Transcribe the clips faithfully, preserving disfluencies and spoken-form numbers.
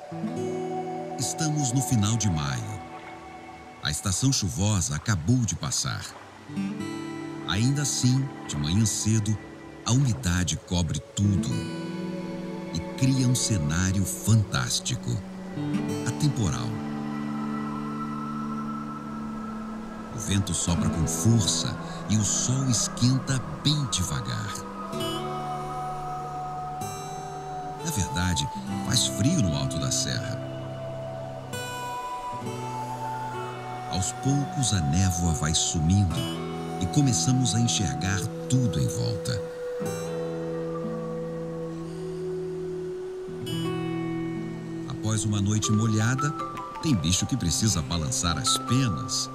Estamos no final de maio. A estação chuvosa acabou de passar. Ainda assim, de manhã cedo, a umidade cobre tudo e cria um cenário fantástico, atemporal. O vento sopra com força e o sol esquenta bem devagar. Na verdade, faz frio no alto da serra. Aos poucos, a névoa vai sumindo e começamos a enxergar tudo em volta. Após uma noite molhada, tem bicho que precisa balançar as penas.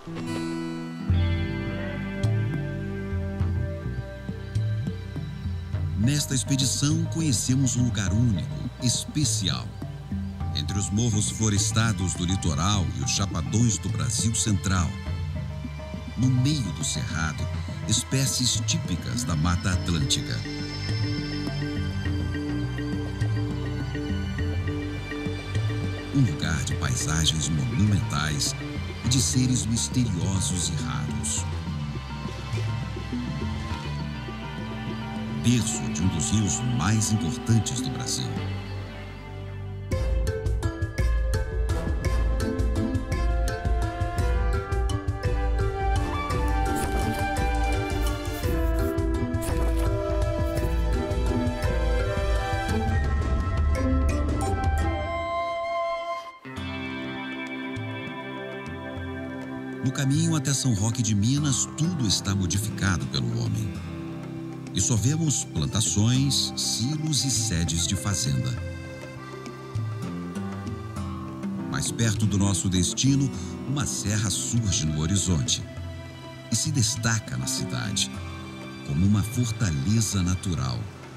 Nesta expedição, conhecemos um lugar único, especial. Entre os morros florestados do litoral e os chapadões do Brasil Central. No meio do cerrado, espécies típicas da Mata Atlântica. Um lugar de paisagens monumentais e de seres misteriosos e raros. Berço de um dos rios mais importantes do Brasil. No caminho até São Roque de Minas, tudo está modificado pelo homem. E só vemos plantações, silos e sedes de fazenda. Mais perto do nosso destino, uma serra surge no horizonte e se destaca na cidade, como uma fortaleza natural.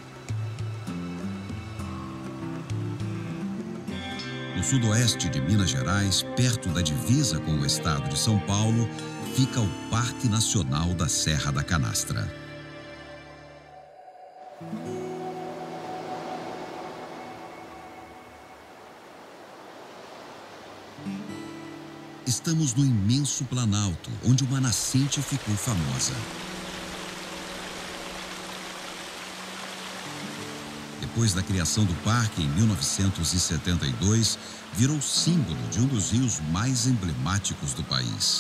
No sudoeste de Minas Gerais, perto da divisa com o estado de São Paulo, fica o Parque Nacional da Serra da Canastra. Estamos no imenso Planalto, onde uma nascente ficou famosa. Depois da criação do parque, em mil novecentos e setenta e dois, virou símbolo de um dos rios mais emblemáticos do país.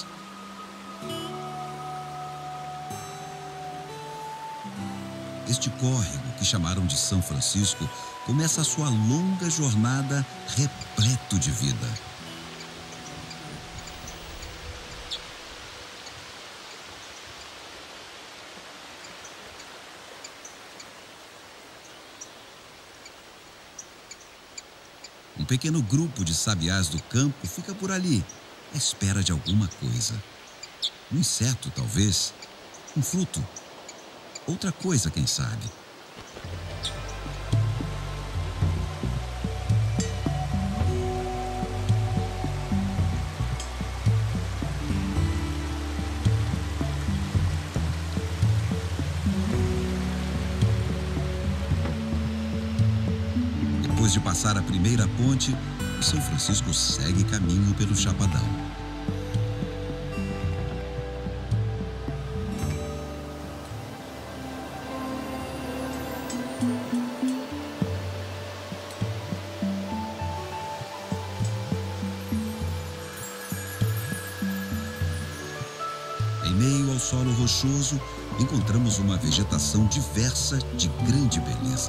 Este córrego, que chamaram de São Francisco, começa a sua longa jornada repleto de vida. Um pequeno grupo de sabiás do campo fica por ali, à espera de alguma coisa. Um inseto, talvez. Um fruto. Outra coisa, quem sabe. Depois de passar a primeira ponte, o São Francisco segue caminho pelo Chapadão. Em meio ao solo rochoso, encontramos uma vegetação diversa de grande beleza.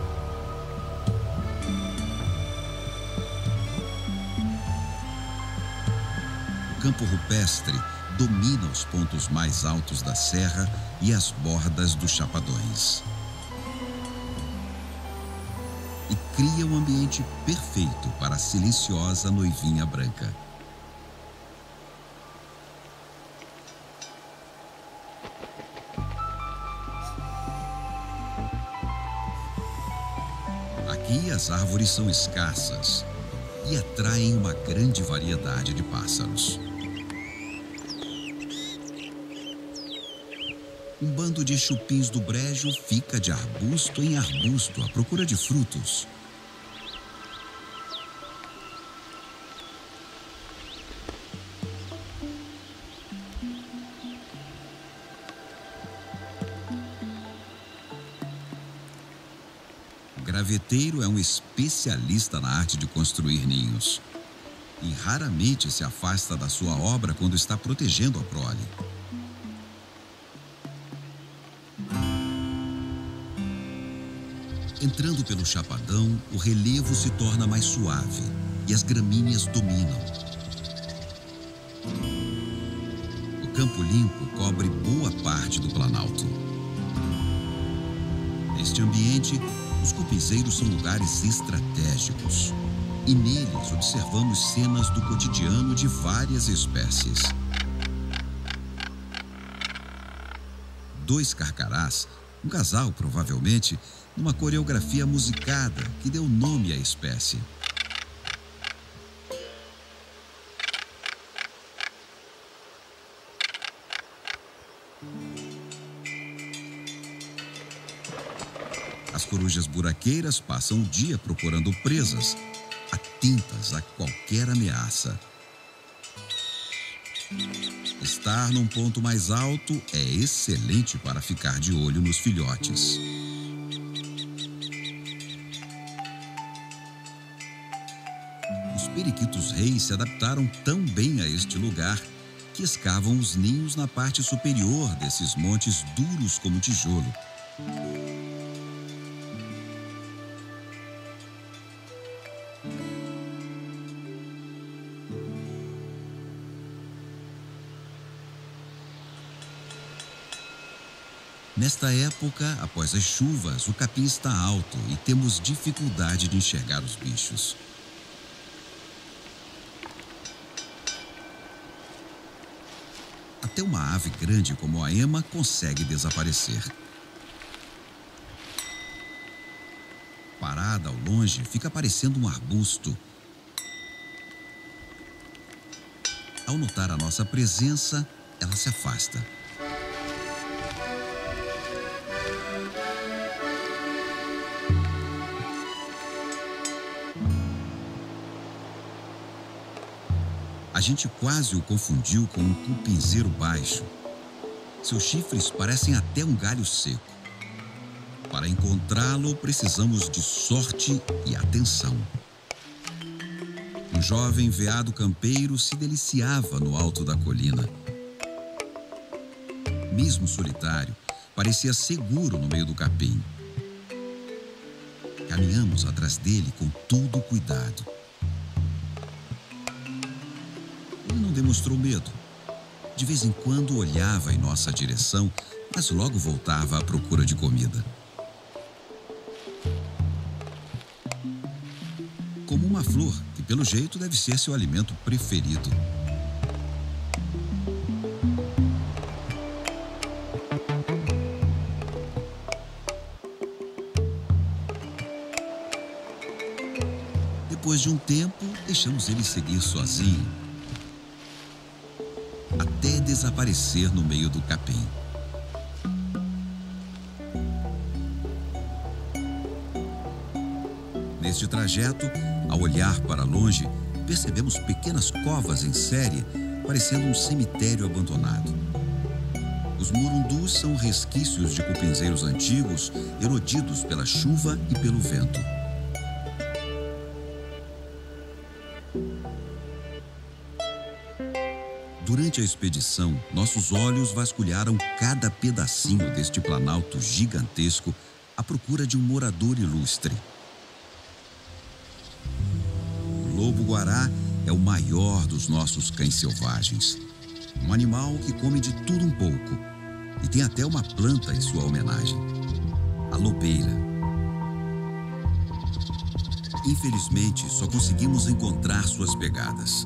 O campo rupestre domina os pontos mais altos da serra e as bordas dos chapadões. E cria um ambiente perfeito para a silenciosa noivinha branca. Aqui as árvores são escassas e atraem uma grande variedade de pássaros. Um bando de chupins do brejo fica de arbusto em arbusto à procura de frutos. O graveteiro é um especialista na arte de construir ninhos e raramente se afasta da sua obra quando está protegendo a prole. Entrando pelo chapadão, o relevo se torna mais suave e as gramíneas dominam. O campo limpo cobre boa parte do planalto. Neste ambiente, os cupinzeiros são lugares estratégicos e neles observamos cenas do cotidiano de várias espécies. Dois carcarás, um casal provavelmente, numa coreografia musicada que deu nome à espécie. As corujas buraqueiras passam o dia procurando presas, atentas a qualquer ameaça. Estar num ponto mais alto é excelente para ficar de olho nos filhotes. Os periquitos reis se adaptaram tão bem a este lugar que escavam os ninhos na parte superior desses montes duros como tijolo. Nesta época, após as chuvas, o capim está alto e temos dificuldade de enxergar os bichos. Até uma ave grande como a ema consegue desaparecer. Parada ao longe, fica parecendo um arbusto. Ao notar a nossa presença, ela se afasta. A gente quase o confundiu com um cupinzeiro baixo. Seus chifres parecem até um galho seco. Para encontrá-lo, precisamos de sorte e atenção. Um jovem veado campeiro se deliciava no alto da colina. Mesmo solitário, parecia seguro no meio do capim. Caminhamos atrás dele com todo o cuidado. Ele não demonstrou medo. De vez em quando olhava em nossa direção, mas logo voltava à procura de comida. Como uma flor, que pelo jeito deve ser seu alimento preferido. Depois de um tempo, deixamos ele seguir sozinho, até desaparecer no meio do capim. Neste trajeto, ao olhar para longe, percebemos pequenas covas em série, parecendo um cemitério abandonado. Os murundus são resquícios de cupinzeiros antigos, erodidos pela chuva e pelo vento. Durante a expedição, nossos olhos vasculharam cada pedacinho deste planalto gigantesco à procura de um morador ilustre. O lobo-guará é o maior dos nossos cães selvagens. Um animal que come de tudo um pouco e tem até uma planta em sua homenagem, a lobeira. Infelizmente, só conseguimos encontrar suas pegadas.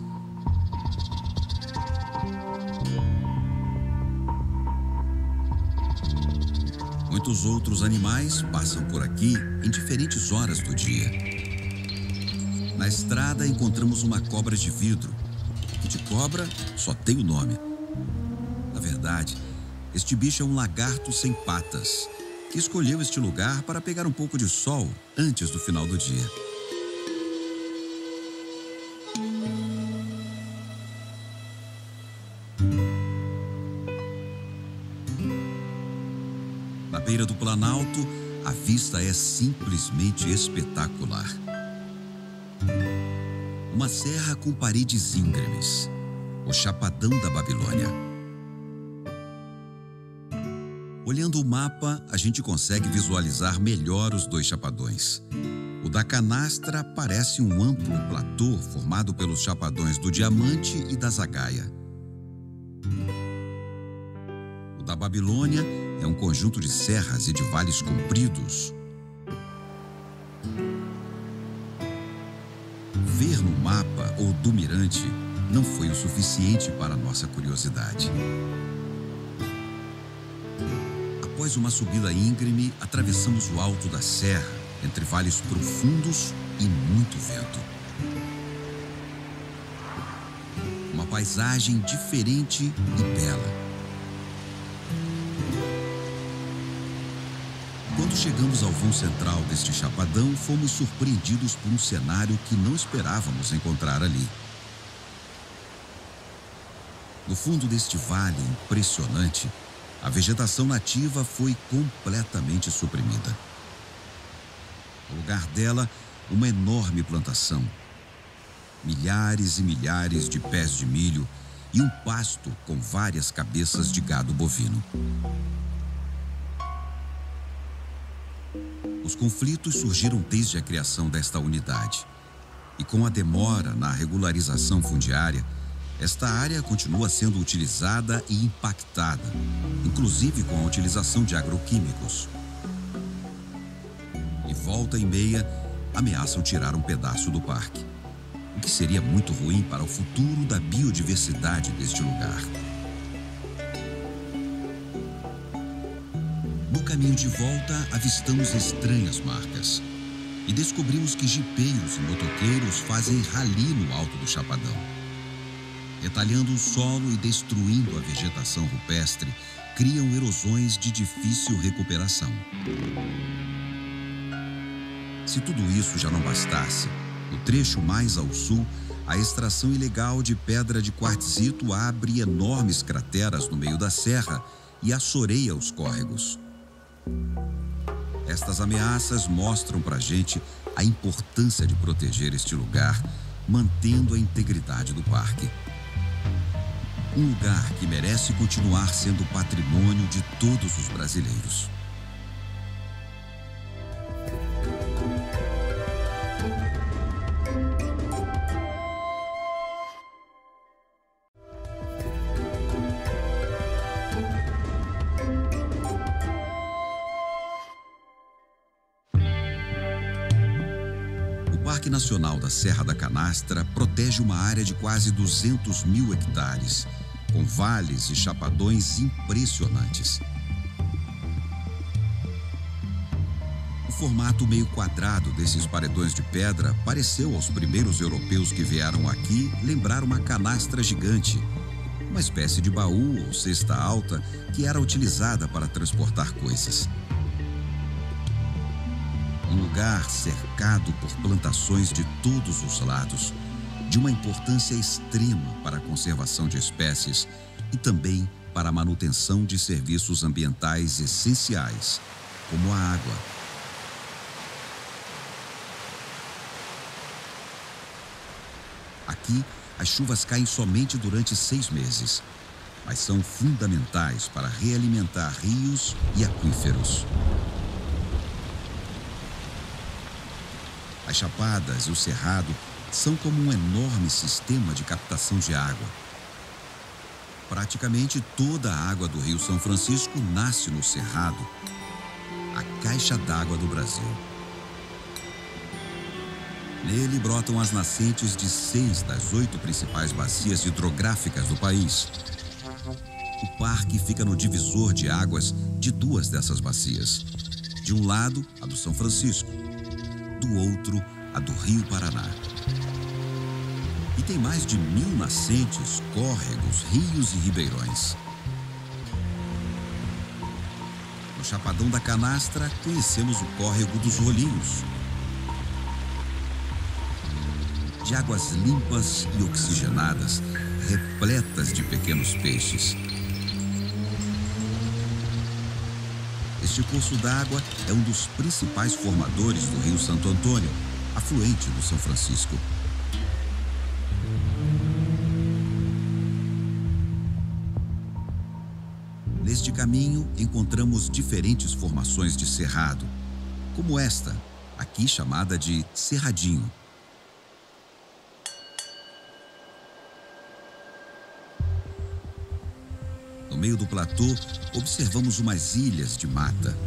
Muitos outros animais passam por aqui em diferentes horas do dia. Na estrada encontramos uma cobra de vidro, que de cobra só tem o nome. Na verdade, este bicho é um lagarto sem patas, que escolheu este lugar para pegar um pouco de sol antes do final do dia. Na beira do planalto, a vista é simplesmente espetacular. Uma serra com paredes íngremes, o Chapadão da Babilônia. Olhando o mapa, a gente consegue visualizar melhor os dois chapadões. O da Canastra parece um amplo platô formado pelos chapadões do Diamante e da Zagaia. O da Babilônia é um conjunto de serras e de vales compridos. Ver no mapa ou do mirante não foi o suficiente para nossa curiosidade. Após uma subida íngreme, atravessamos o alto da serra, entre vales profundos e muito vento. Uma paisagem diferente e bela. Quando chegamos ao vão central deste chapadão, fomos surpreendidos por um cenário que não esperávamos encontrar ali. No fundo deste vale impressionante, a vegetação nativa foi completamente suprimida. No lugar dela, uma enorme plantação. Milhares e milhares de pés de milho e um pasto com várias cabeças de gado bovino. Os conflitos surgiram desde a criação desta unidade. E com a demora na regularização fundiária, esta área continua sendo utilizada e impactada, inclusive com a utilização de agroquímicos. E volta e meia, ameaçam tirar um pedaço do parque, o que seria muito ruim para o futuro da biodiversidade deste lugar. No caminho de volta, avistamos estranhas marcas e descobrimos que jipeiros e motoqueiros fazem rali no alto do Chapadão. Retalhando o solo e destruindo a vegetação rupestre, criam erosões de difícil recuperação. Se tudo isso já não bastasse, no trecho mais ao sul, a extração ilegal de pedra de quartzito abre enormes crateras no meio da serra e assoreia os córregos. Estas ameaças mostram pra gente a importância de proteger este lugar, mantendo a integridade do parque. Um lugar que merece continuar sendo patrimônio de todos os brasileiros. O Parque Nacional da Serra da Canastra protege uma área de quase duzentos mil hectares, com vales e chapadões impressionantes. O formato meio quadrado desses paredões de pedra pareceu aos primeiros europeus que vieram aqui lembrar uma canastra gigante, uma espécie de baú ou cesta alta que era utilizada para transportar coisas. Um lugar cercado por plantações de todos os lados, de uma importância extrema para a conservação de espécies e também para a manutenção de serviços ambientais essenciais, como a água. Aqui, as chuvas caem somente durante seis meses, mas são fundamentais para realimentar rios e aquíferos. As chapadas e o cerrado são como um enorme sistema de captação de água. Praticamente toda a água do Rio São Francisco nasce no Cerrado, a caixa d'água do Brasil. Nele brotam as nascentes de seis das oito principais bacias hidrográficas do país. O parque fica no divisor de águas de duas dessas bacias. De um lado, a do São Francisco, do outro, a do Rio Paraná. E tem mais de mil nascentes, córregos, rios e ribeirões. No Chapadão da Canastra, conhecemos o córrego dos Rolinhos. De águas limpas e oxigenadas, repletas de pequenos peixes. Este Este curso d'água é um dos principais formadores do Rio Santo Antônio, afluente do São Francisco. Neste caminho, encontramos diferentes formações de cerrado, como esta, aqui chamada de Cerradinho. No meio do platô, observamos umas ilhas de mata.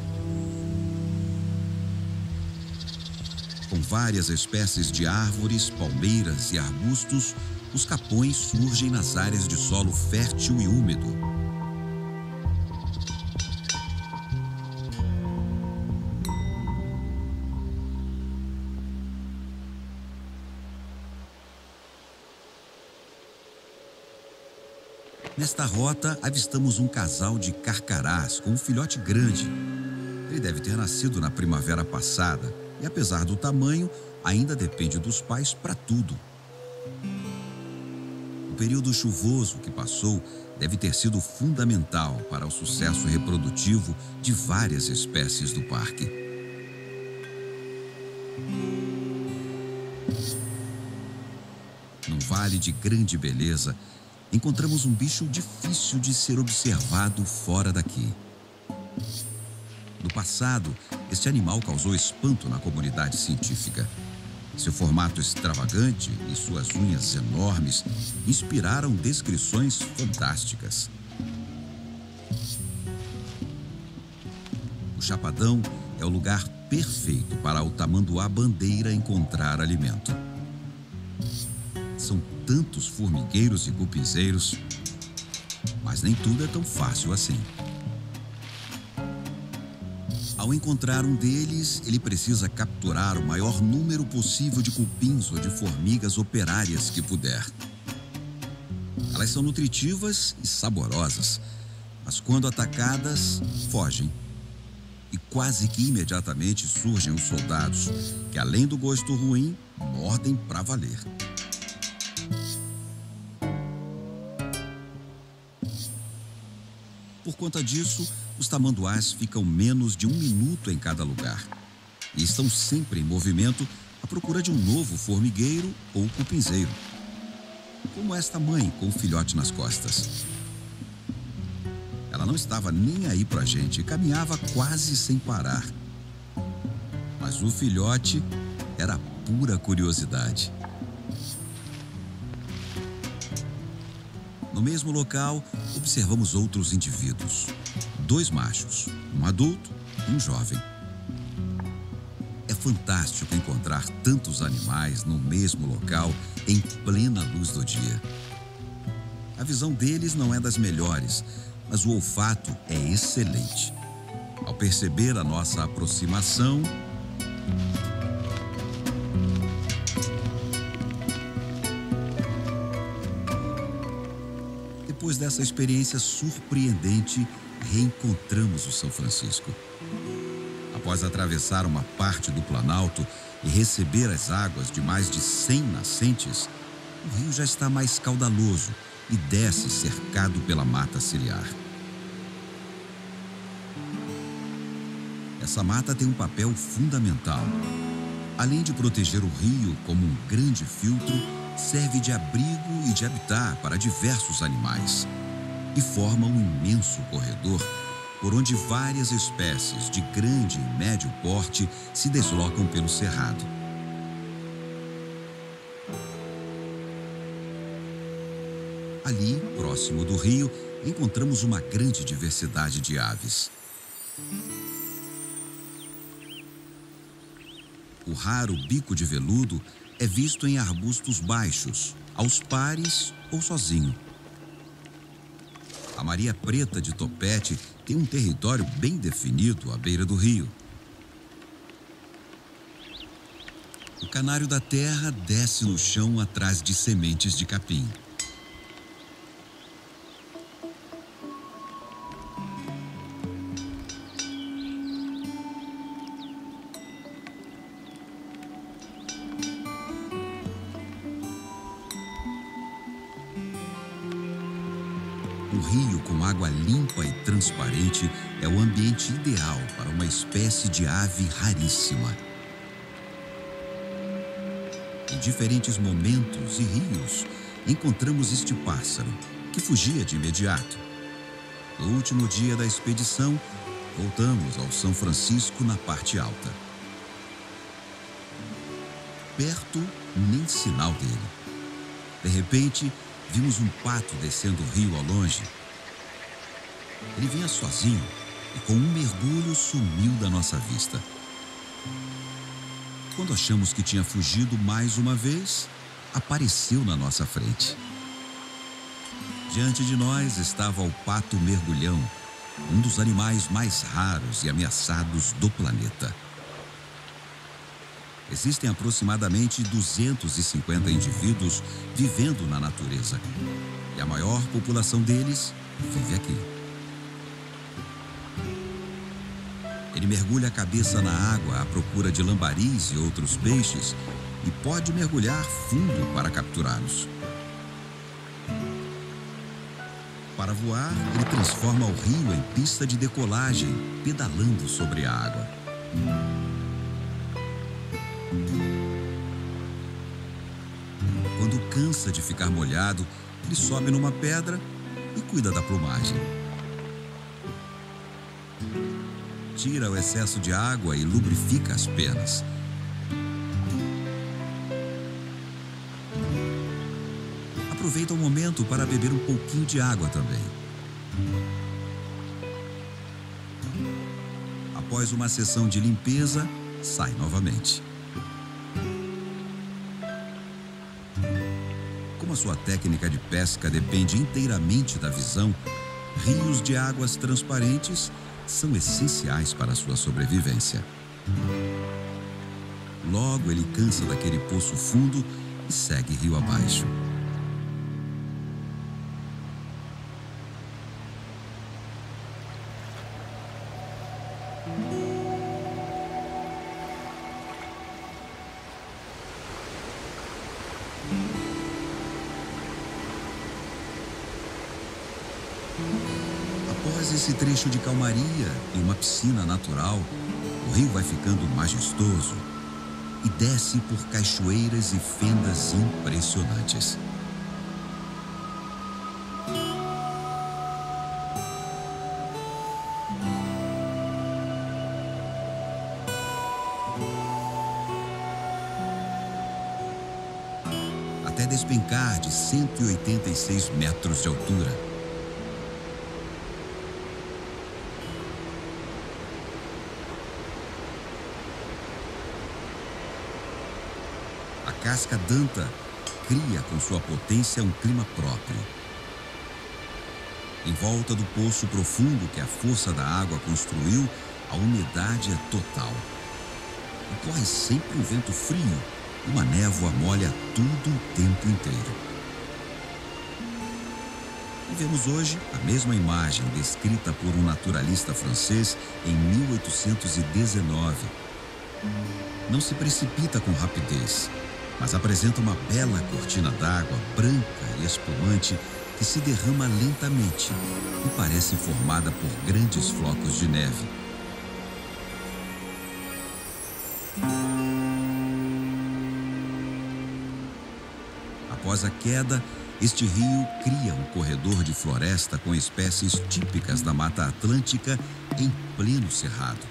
Com várias espécies de árvores, palmeiras e arbustos, os capões surgem nas áreas de solo fértil e úmido. Nesta rota, avistamos um casal de carcarás com um filhote grande. Ele deve ter nascido na primavera passada e, apesar do tamanho, ainda depende dos pais para tudo. O período chuvoso que passou deve ter sido fundamental para o sucesso reprodutivo de várias espécies do parque. Num vale de grande beleza, encontramos um bicho difícil de ser observado fora daqui. No passado, este animal causou espanto na comunidade científica. Seu formato extravagante e suas unhas enormes inspiraram descrições fantásticas. O Chapadão é o lugar perfeito para o tamanduá-bandeira encontrar alimento. São tantos formigueiros e cupinzeiros, mas nem tudo é tão fácil assim. Ao encontrar um deles, ele precisa capturar o maior número possível de cupins ou de formigas operárias que puder. Elas são nutritivas e saborosas, mas quando atacadas, fogem. E quase que imediatamente surgem os soldados, que além do gosto ruim, mordem para valer. Por conta disso, os tamanduás ficam menos de um minuto em cada lugar e estão sempre em movimento à procura de um novo formigueiro ou cupinzeiro, como esta mãe com o filhote nas costas. Ela não estava nem aí pra gente e caminhava quase sem parar. Mas o filhote era pura curiosidade. No mesmo local, observamos outros indivíduos. Dois machos, um adulto e um jovem. É fantástico encontrar tantos animais no mesmo local em plena luz do dia. A visão deles não é das melhores, mas o olfato é excelente. Ao perceber a nossa aproximação, depois dessa experiência surpreendente, reencontramos o São Francisco. Após atravessar uma parte do Planalto e receber as águas de mais de cem nascentes, o rio já está mais caudaloso e desce cercado pela mata ciliar. Essa mata tem um papel fundamental. Além de proteger o rio como um grande filtro, serve de abrigo e de habitat para diversos animais e forma um imenso corredor por onde várias espécies de grande e médio porte se deslocam pelo cerrado. Ali, próximo do rio, encontramos uma grande diversidade de aves. O raro bico de veludo é visto em arbustos baixos, aos pares ou sozinho. A Maria Preta de Topete tem um território bem definido à beira do rio. O canário da terra desce no chão atrás de sementes de capim. Um Um rio com água limpa e transparente é o ambiente ideal para uma espécie de ave raríssima. Em diferentes momentos e rios, encontramos este pássaro, que fugia de imediato. No último dia da expedição, voltamos ao São Francisco na parte alta. Perto, nem sinal dele. De repente, vimos um pato descendo o rio ao longe. Ele vinha sozinho e com um mergulho sumiu da nossa vista. Quando achamos que tinha fugido mais uma vez, apareceu na nossa frente. Diante de nós estava o pato mergulhão, um dos animais mais raros e ameaçados do planeta. Existem aproximadamente duzentos e cinquenta indivíduos vivendo na natureza, e a maior população deles vive aqui. Ele mergulha a cabeça na água à procura de lambaris e outros peixes e pode mergulhar fundo para capturá-los. Para voar, ele transforma o rio em pista de decolagem, pedalando sobre a água. Quando cansa de ficar molhado, ele sobe numa pedra e cuida da plumagem. Tira o excesso de água e lubrifica as penas. Aproveita o momento para beber um pouquinho de água também. Após uma sessão de limpeza, sai novamente. Como a sua técnica de pesca depende inteiramente da visão, rios de águas transparentes são essenciais para a sua sobrevivência. Logo ele cansa daquele poço fundo e segue rio abaixo. Após esse trecho de calmaria e uma piscina natural, o rio vai ficando majestoso e desce por cachoeiras e fendas impressionantes. Até despencar de cento e oitenta e seis metros de altura. A casca d'anta cria com sua potência um clima próprio. Em volta do poço profundo que a força da água construiu, a umidade é total. E corre sempre um vento frio, uma névoa molha tudo o tempo inteiro. E vemos hoje a mesma imagem descrita por um naturalista francês em mil oitocentos e dezenove. Não se precipita com rapidez, mas apresenta uma bela cortina d'água branca e espumante que se derrama lentamente e parece formada por grandes flocos de neve. Após a queda, este rio cria um corredor de floresta com espécies típicas da Mata Atlântica em pleno cerrado.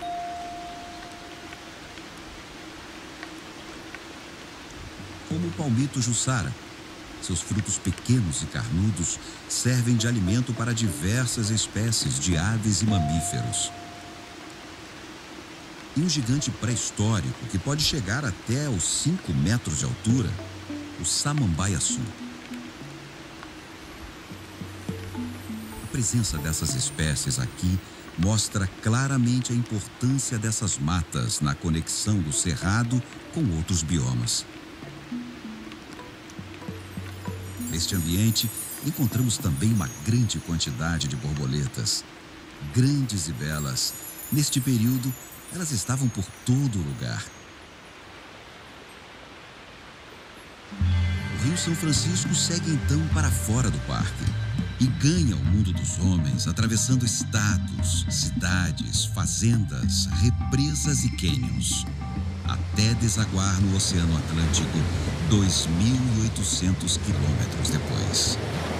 Como o palmito jussara, seus frutos pequenos e carnudos servem de alimento para diversas espécies de aves e mamíferos. E um gigante pré-histórico que pode chegar até aos cinco metros de altura, o samambaiaçu. A presença dessas espécies aqui mostra claramente a importância dessas matas na conexão do cerrado com outros biomas. Neste ambiente, encontramos também uma grande quantidade de borboletas. Grandes e belas, neste período, elas estavam por todo lugar. O Rio São Francisco segue então para fora do parque e ganha o mundo dos homens atravessando estados, cidades, fazendas, represas e cânions, até desaguar no Oceano Atlântico dois mil e oitocentos quilômetros depois.